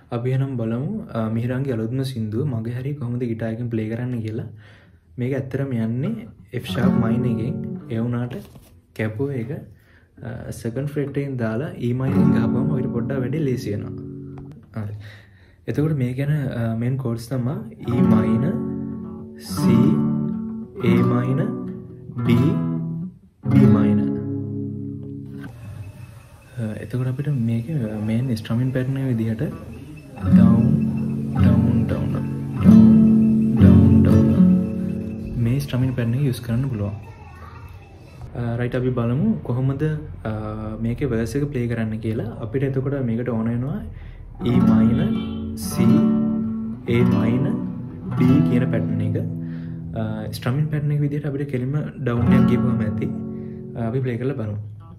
අපි එහෙනම් බලමු මිහිරන්ගේ අලුත්ම සින්දුව මගේ හරිය කොහොමද ගිටාර් එකෙන් ප්ලේ කරන්න කියලා. මේක ඇත්තටම යන්නේ F sharp minor එකෙන්. ඒ වුණාට කැපුව එක second fret එකෙන් දාලා E minor එකෙන් ගහපුවම ඔයිට පොඩ්ඩක් වැඩි ලේසි වෙනවා. හරි. එතකොට මේක යන main chords තමයි E minor, C, A minor, D, B minor. එතකොට අපිට මේක main strumming pattern එක විදිහට down down down down down down මේ strumming pattern එක use කරන්න පුළුවන්. right අපි බලමු කොහොමද මේකේ verse එක play කරන්න කියලා. අපිට එතකොට මේකට ඕන වෙනවා E minor, C, A minor, D කියන pattern එක. strumming pattern එක විදිහට අපිට කෙලින්ම down එකක් ගිහුවම ඇති. අපි play කරලා බලමු.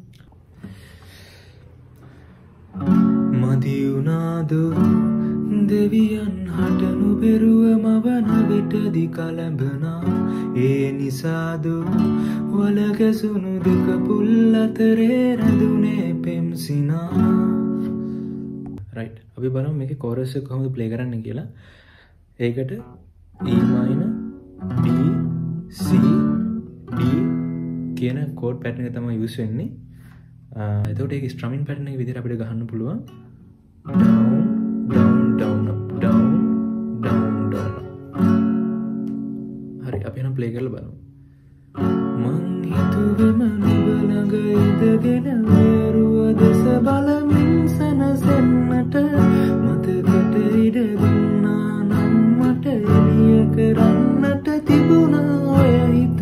මදියුනාදු දෙවියන් හටනු පෙරුව මවන විටදි කලඹනා ඒ නිසාදු වලකැසුණු දෙක පුල් අතරේ රැඳුනේ පෙම්සිනා. රයිට් අපි බලමු මේකේ කෝරස් එක කොහොමද ප්ලේ කරන්න කියලා. ඒකට E minor, D, C, D කියන කෝඩ් පැටර්න් එක තමයි යූස් වෙන්නේ. එතකොට ඒක ස්ට්‍රමින් පැටර්න් එක විදිහට අපිට ගහන්න පුළුවන්. down down down up down down down up. හරි අපි එහෙනම් ප්ලේ කරලා බලමු. මං හිතුවෙම නුඹ ළඟ ඉඳගෙන වේරුව දෙස බලමින් සනසන්නට මතකට ඉඩ දුන්නා නම් මට එළිය කරන්නට තිබුණා ඔය හිත.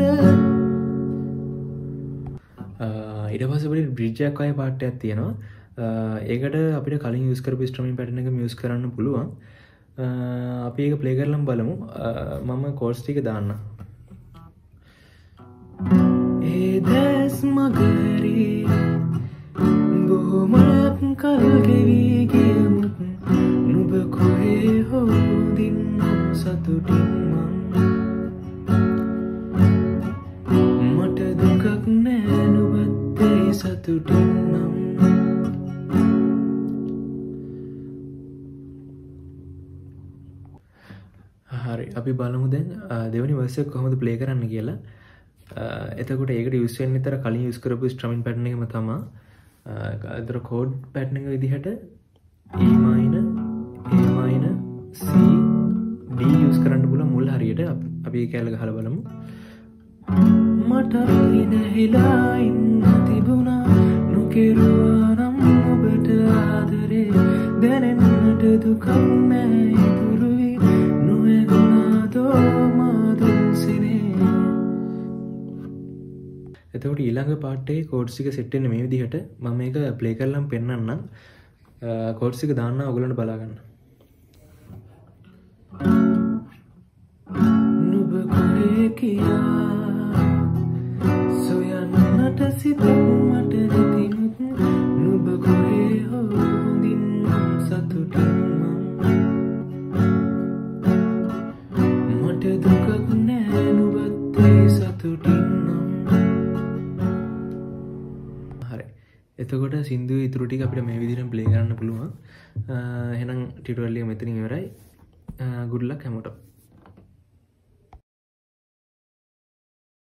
ඊට පස්සේ අපිට බ්‍රිජ් එකක් වගේ පාර්ට් එකක් තියෙනවා. ඒකට අපිට කලින් යූස් කරපු ස්ට්‍රමින් පැටර්න් එකම යූස් කරන්න පුළුවන්. අපි ඒක ප්ලේ කරලාම බලමු. මම කෝඩ්ස් ටික දාන්නම්. ඒ දැස් මගරි බොහොමත් කල් ගෙවි ගියමුත් නුඹ කොහේ හෝ දින්නම් සතුටින් මට දුකක් නෑ නුඹත් ඒ සතුටින් නම්. හරි අපි බලමු දැන් දෙවෙනි verse එක කොහොමද play කරන්න කියලා. එතකොට ඒකට use වෙන්න විතර කලින් use කරපු strumming pattern එකම තමයි. අතර chord pattern එක විදිහට E minor, A minor, C, D use කරන්න පුළුවන් මුල් හරියට. අපි ඒක ඇල්ල ගහලා බලමු. මට ඉනහිලා ඉන්න තිබුණා නොකිරුවා නම් ඔබට ආදරේ දැනෙන්නට දුකක් නෑ ඉතුරුයි නොයගුණාදෝ මාදුන්සිනේ. එතකොට ඊළඟ පාර්ට් එකේ කෝඩ්ස් එක සෙට් වෙන්නේ මේ විදිහට. මම මේක ප්ලේ කරලාම පෙන්නන්නම්. කෝඩ්ස් එක දාන්න ඔයගොල්ලන්ට බලා ගන්න. නුඹ කොහේ කියා සොයන්නට සිතක් මට නැතිනුත් නුඹ කොහේ හෝ දින්නම් සතුටින් මට දුකක් නෑ නුඹත් ඒ සතුටින් නම්. හරි. එතකොට සින්දුවේ ඉතුරු ටික අපිට මේ විදිහට ප්ලේ කරන්න පුළුවන්. එහෙනම් ටියුටෝරියල් එක මෙතනින් ඉවරයි. good luck හැමෝටම.